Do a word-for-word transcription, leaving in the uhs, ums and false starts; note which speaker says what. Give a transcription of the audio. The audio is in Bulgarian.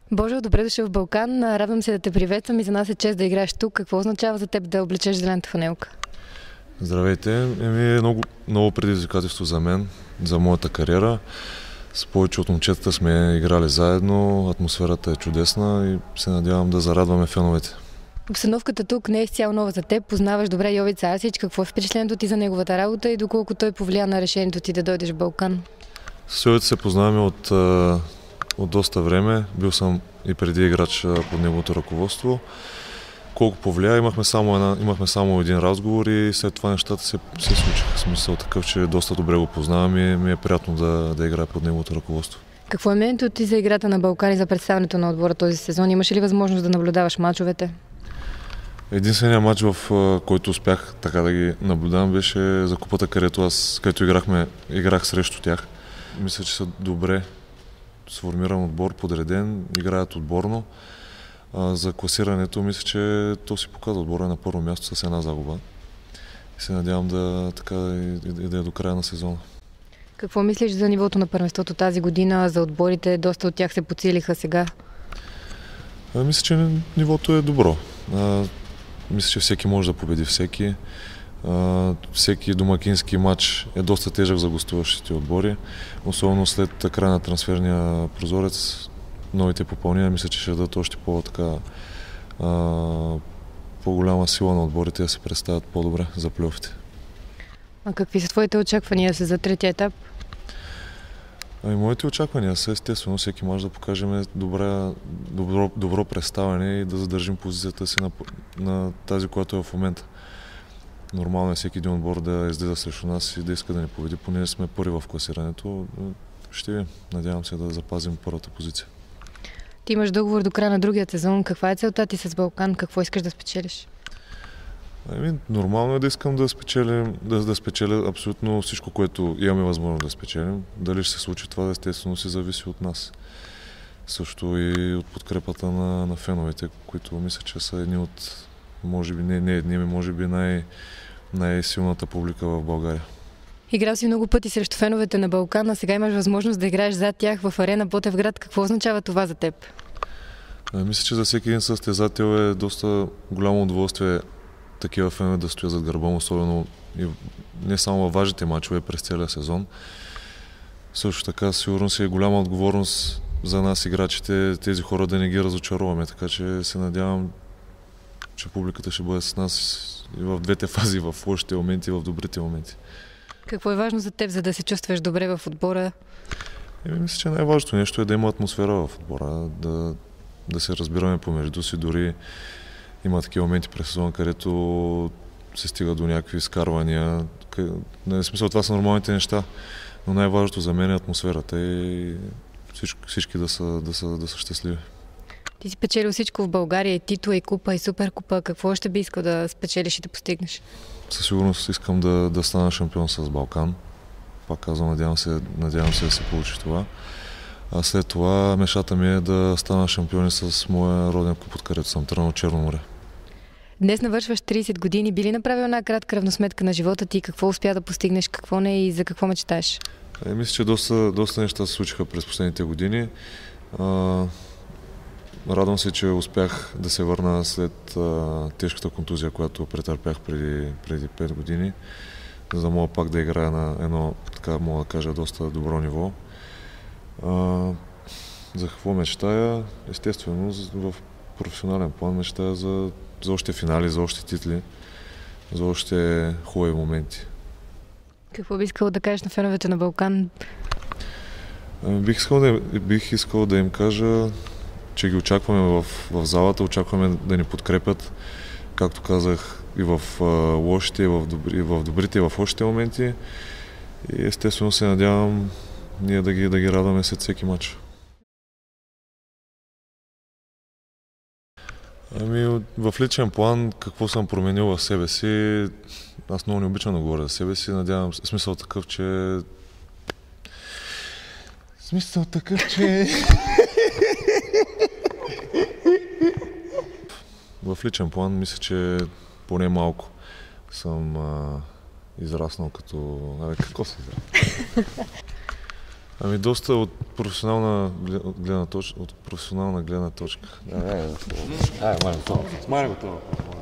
Speaker 1: Божо, добре дошъл в Балкан. Радвам се да те приветствам и за нас е чест да играеш тук. Какво означава за теб да облечеш зелената фанелка?
Speaker 2: Здравейте! Еми, е много, много предизвикателство за мен, за моята кариера. С повече от момчетата сме играли заедно, атмосферата е чудесна и се надявам да зарадваме феновете.
Speaker 1: Обстановката тук не е изцяло нова за теб. Познаваш добре Йовица Арсич. Какво е впечатлението ти за неговата работа и доколко той повлия на решението ти да дойдеш в Балкан?
Speaker 2: С Йовица се познаваме от, от доста време. Бил съм и преди играч под неговото ръководство. Колко повлия, имахме само, една, имахме само един разговор и след това нещата се, се случиха. В смисъл такъв, че доста добре го познавам и ми е приятно да, да играя под неговото ръководство.
Speaker 1: Какво е мнението ти за играта на Балкан и за представянето на отбора този сезон? Имаш ли възможност да наблюдаваш мачовете?
Speaker 2: Единственият матч, в който успях така да ги наблюдавам, беше за купата, където аз, където играхме, играх срещу тях. Мисля, че са добре сформиран отбор, подреден, играят отборно. А за класирането мисля, че то си показва, отбора е на първо място с една загуба. И се надявам да, така, и, и да е до края на сезона.
Speaker 1: Какво мислиш за нивото на първенството тази година, за отборите? Доста от тях се подсилиха сега.
Speaker 2: А, мисля, че нивото е добро. А, мисля, че всеки може да победи всеки. А, всеки домакински матч е доста тежък за гостуващите отбори. Особено след края на трансферния прозорец. Новите попълнения мисля, че ще дадат още по-така по-голяма сила на отборите да се представят по-добре за плейофите.
Speaker 1: А какви са твоите очаквания за третия етап?
Speaker 2: Ами, моите очаквания са естествено всеки мач да покажем добра, добро, добро представяне и да задържим позицията си на, на тази, която е в момента. Нормално е всеки един отбор да излиза срещу нас и да иска да ни победи, понеже сме първи в класирането. Ще ви, надявам се да запазим първата позиция.
Speaker 1: Ти имаш договор до края на другия сезон. Каква е целта ти с Балкан? Какво искаш да спечелиш?
Speaker 2: Ами, нормално е да искам да спечелим, да, да спечеля абсолютно всичко, което имаме възможност да спечелим. Дали ще се случи това, естествено си зависи от нас. Също и от подкрепата на, на феновете, които мисля, че са едни от, може би не, не едни, може би най, най-силната публика в България.
Speaker 1: Играл си много пъти срещу феновете на Балкан, а сега имаш възможност да играеш зад тях в арена Ботевград. Какво означава това за теб?
Speaker 2: А, мисля, че за всеки един състезател е доста голямо удоволствие такива фенове да стоят зад гърба, особено и не само във важните мачове през целия сезон. Също така, сигурно си е голяма отговорност за нас, играчите, тези хора да не ги разочароваме, така че се надявам, че публиката ще бъде с нас и в двете фази, в лошите моменти и в добрите моменти.
Speaker 1: Какво е важно за теб, за да се чувстваш добре в отбора?
Speaker 2: Е, мисля, че най-важното нещо е да има атмосфера в отбора, да, да се разбираме помежду си, дори има такива моменти през сезона, където се стига до някакви изкарвания. В смисъл, това са нормалните неща, но най-важното за мен е атмосферата и всички, всички да, са, да, са, да са щастливи.
Speaker 1: Ти си печелил всичко в България, и титла, и купа, и суперкупа. Какво ще би искал да спечелиш и да постигнеш?
Speaker 2: Със сигурност искам да, да стана шампион с Балкан. Пак казвам, надявам се, надявам се да се получи това. А след това мечтата ми е да стана шампиони с моя роден клуб, откъдето съм тръгнал, Черно море.
Speaker 1: Днес навършваш трийсет години. Би ли направил една кратка равносметка на живота ти? Какво успя да постигнеш, какво не и за какво мечтаеш?
Speaker 2: Е, мисля, че доста, доста неща се случиха през последните години. А, радвам се, че успях да се върна след а, тежката контузия, която претърпях преди, преди пет години, за да мога пак да играя на едно, така мога да кажа, доста добро ниво. А, за какво мечтая? Естествено, в професионален план мечтая за, за още финали, за още титли, за още хубави моменти.
Speaker 1: Какво би искал да кажеш на феновете на Балкан?
Speaker 2: Бих искал да, бих искал да им кажа, че ги очакваме в, в залата, очакваме да ни подкрепят, както казах, и в а, лошите, и в, добри, и в добрите, и в лошите моменти. И естествено се надявам ние да ги, да ги радваме след всеки матч. Ами, в личен план, какво съм променил в себе си, аз много не обичам да говоря за себе си, надявам се, смисъл такъв, че... Смисъл такъв, че... В личен план мисля, че поне малко съм а, израснал като... Абе, какво си израснал? Ами доста от професионална гледна точка. От професионална гледна точка.
Speaker 3: Ай, Марио, това. Марио, това.